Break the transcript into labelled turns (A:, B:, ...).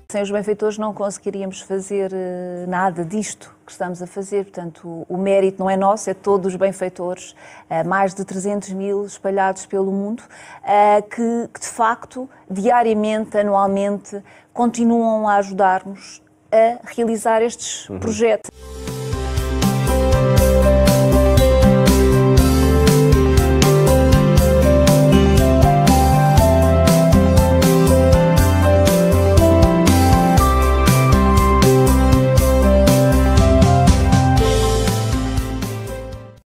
A: Sem os benfeitores não conseguiríamos fazer nada disto que estamos a fazer, portanto o mérito não é nosso, é de todos os benfeitores, mais de 300 mil espalhados pelo mundo, que de facto, diariamente, anualmente, continuam a ajudar-nos a realizar estes projetos.